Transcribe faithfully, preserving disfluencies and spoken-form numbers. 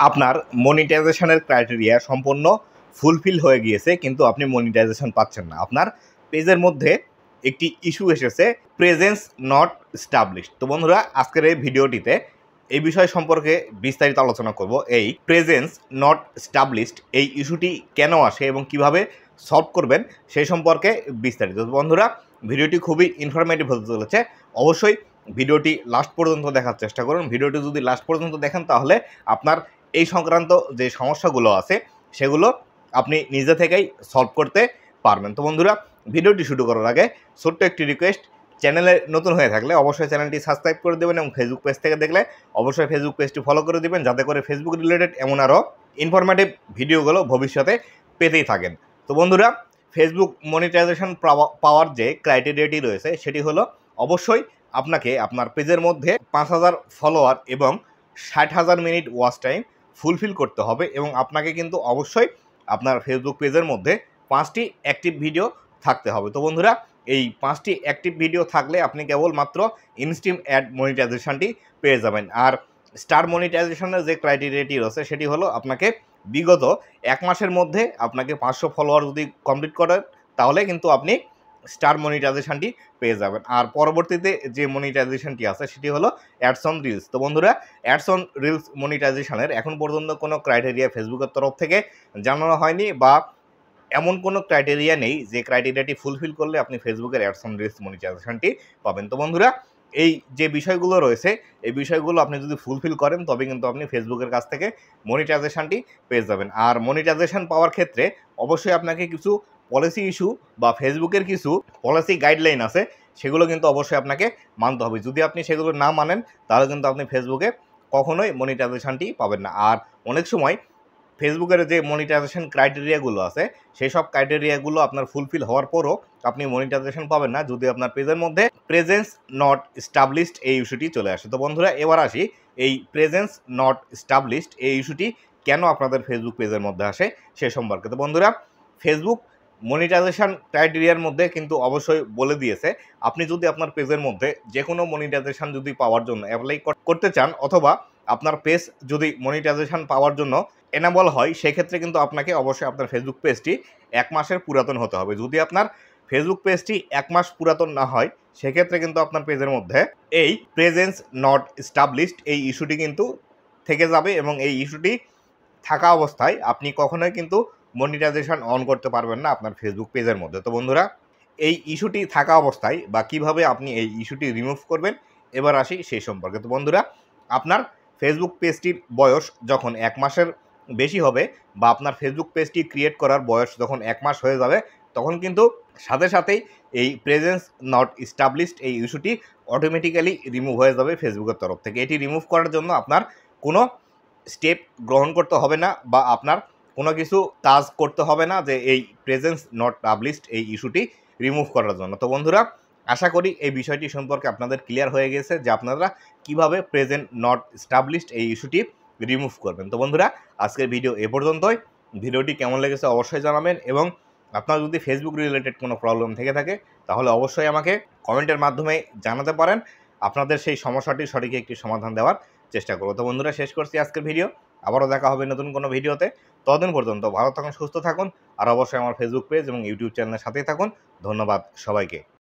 আপনার মনিটাইজেশনের ক্রাইটেরিয়া সম্পূর্ণ ফুলফিল হয়ে গিয়েছে, কিন্তু আপনি মনিটাইজেশন পাচ্ছেন না। আপনার পেজের মধ্যে একটি ইস্যু এসেছে, প্রেজেন্স নট এস্টাবলিশড। তো বন্ধুরা, আজকের এই ভিডিওটিতে এই বিষয় সম্পর্কে বিস্তারিত আলোচনা করব। এই প্রেজেন্স নট এস্টাবলিশড এই ইস্যুটি কেন আসে এবং কিভাবে সলভ করবেন সেই সম্পর্কে বিস্তারিত। বন্ধুরা, ভিডিওটি খুবই ইনফরমেটিভ হতে চলেছে। অবশ্যই ভিডিওটি লাস্ট পর্যন্ত দেখার চেষ্টা করুন। ভিডিওটি যদি লাস্ট পর্যন্ত দেখেন তাহলে আপনার এই সংক্রান্ত যে সমস্যাগুলো আছে সেগুলো আপনি নিজে থেকেই সলভ করতে পারবেন। তো বন্ধুরা, ভিডিওটি শুরু করার আগে ছোট্ট একটি রিকোয়েস্ট, চ্যানেলে নতুন হয়ে থাকলে অবশ্যই চ্যানেলটি সাবস্ক্রাইব করে দেবেন এবং ফেসবুক পেজ থেকে দেখলে অবশ্যই ফেসবুক পেজটি ফলো করে দেবেন, যাতে করে ফেসবুক রিলেটেড এমন আরও ইনফরমেটিভ ভিডিওগুলো ভবিষ্যতে পেতেই থাকেন। তো বন্ধুরা, ফেসবুক মনিটাইজেশন পাওয়ার যে ক্রাইটেরিয়াটি রয়েছে সেটি হলো অবশ্যই আপনাকে আপনার পেজের মধ্যে পাঁচ হাজার ফলোয়ার এবং ষাট হাজার মিনিট ওয়াচ টাইম ফুলফিল করতে হবে এবং আপনাকে কিন্তু অবশ্যই আপনার ফেসবুক পেজের মধ্যে পাঁচটি অ্যাক্টিভ ভিডিও থাকতে হবে। তো বন্ধুরা, এই পাঁচটি অ্যাক্টিভ ভিডিও থাকলে আপনি কেবলমাত্র ইনস্ট্রিম অ্যাড মনিটাইজেশনটি পেয়ে যাবেন। আর স্টার মনিটাইজেশনের যে ক্রাইটেরিয়াটি রয়েছে সেটি হলো আপনাকে বিগত এক মাসের মধ্যে আপনাকে পাঁচশো ফলোয়ার যদি কমপ্লিট করেন তাহলে কিন্তু আপনি স্টার মনিটাইজেশনটি পেয়ে যাবেন। আর পরবর্তীতে যে মনিটাইজেশনটি আছে সেটি হলো অ্যাডস অন রিলস। তো বন্ধুরা, অ্যাডস অন রিলস মনিটাইজেশনের এখন পর্যন্ত কোনো ক্রাইটেরিয়া ফেসবুকের তরফ থেকে জানানো হয়নি, বা এমন কোনো ক্রাইটেরিয়া নেই যে ক্রাইটেরিয়াটি ফুলফিল করলে আপনি ফেসবুকের অ্যাডস অন রিলস মনিটাইজেশনটি পাবেন। তো বন্ধুরা, এই যে বিষয়গুলো রয়েছে এই বিষয়গুলো আপনি যদি ফুলফিল করেন তবে কিন্তু আপনি ফেসবুকের কাছ থেকে মনিটাইজেশনটি পেয়ে যাবেন। আর মনিটাইজেশন পাওয়ার ক্ষেত্রে অবশ্যই আপনাকে কিছু পলিসি ইস্যু বা ফেসবুকের কিছু পলিসি গাইডলাইন আছে, সেগুলো কিন্তু অবশ্যই আপনাকে মানতে হবে। যদি আপনি সেগুলো না মানেন তাহলে কিন্তু আপনি ফেসবুকে কখনোই মনিটাইজেশনটি পাবেন না। আর অনেক সময় ফেসবুকের যে মনিটাইজেশন ক্রাইটেরিয়াগুলো আছে সেই সব ক্রাইটেরিয়াগুলো আপনার ফুলফিল হওয়ার পরও আপনি মনিটাইজেশন পাবেন না যদি আপনার পেজের মধ্যে প্রেজেন্স নট এস্টাবলিশড এই ইস্যুটি চলে আসে। তো বন্ধুরা, এবার আসি এই প্রেজেন্স নট এস্টাবলিশড এই ইস্যুটি কেন আপনাদের ফেসবুক পেজের মধ্যে আসে সে সম্পর্কে। তো বন্ধুরা, ফেসবুক মনিটাইজেশন ক্রাইটেরিয়ার মধ্যে কিন্তু অবশ্যই বলে দিয়েছে, আপনি যদি আপনার পেজের মধ্যে যে কোনো মনিটাইজেশন যদি পাওয়ার জন্য অ্যাপ্লাই করতে চান অথবা আপনার পেজ যদি মনিটাইজেশন পাওয়ার জন্য এনেবল হয়, সেক্ষেত্রে কিন্তু আপনাকে অবশ্যই আপনার ফেসবুক পেজটি এক মাসের পুরাতন হতে হবে। যদি আপনার ফেসবুক পেজটি এক মাস পুরাতন না হয় সেক্ষেত্রে কিন্তু আপনার পেজের মধ্যে এই প্রেজেন্স নট এস্টাবলিশড এই ইস্যুটি কিন্তু থেকে যাবে এবং এই ইস্যুটি থাকা অবস্থায় আপনি কখনোই কিন্তু মনিটাইজেশন অন করতে পারবেন না আপনার ফেসবুক পেজের মধ্যে। তো বন্ধুরা, এই ইস্যুটি থাকা অবস্থায় বা কিভাবে আপনি এই ইস্যুটি রিমুভ করবেন এবার আসি সেই সম্পর্কে। তো বন্ধুরা, আপনার ফেসবুক পেজটির বয়স যখন এক মাসের বেশি হবে বা আপনার ফেসবুক পেজটি ক্রিয়েট করার বয়স যখন এক মাস হয়ে যাবে তখন কিন্তু সাথে সাথেই এই প্রেজেন্স নট এস্টাবলিশড এই ইস্যুটি অটোমেটিক্যালি রিমুভ হয়ে যাবে ফেসবুকের তরফ থেকে। এটি রিমুভ করার জন্য আপনার কোনো স্টেপ গ্রহণ করতে হবে না বা আপনার কোনো কিছু কাজ করতে হবে না যে এই প্রেজেন্স নট পাবলিশড এই ইস্যুটি রিমুভ করার জন্য। তো বন্ধুরা, আশা করি এই বিষয়টি সম্পর্কে আপনাদের ক্লিয়ার হয়ে গেছে যে আপনারা কিভাবে প্রেজেন্ট নট এস্টাবলিশড এই ইস্যুটি রিমুভ করবেন। তো বন্ধুরা, আজকের ভিডিও এ পর্যন্তই। ভিডিওটি কেমন লেগেছে অবশ্যই জানাবেন এবং আপনার যদি ফেসবুক রিলেটেড কোনো প্রবলেম থেকে থাকে তাহলে অবশ্যই আমাকে কমেন্টের মাধ্যমে জানাতে পারেন। আপনাদের সেই সমস্যাটির সঠিক একটি সমাধান দেওয়ার চেষ্টা করব। তো বন্ধুরা, শেষ করছি আজকের ভিডিও। আবারও দেখা হবে নতুন কোনো ভিডিওতে। ততদিন পর্যন্ত ভালো থাকুন, সুস্থ থাকুন আর অবশ্যই আমার ফেসবুক পেজ এবং ইউটিউব চ্যানেলের সাথেই থাকুন। ধন্যবাদ সবাইকে।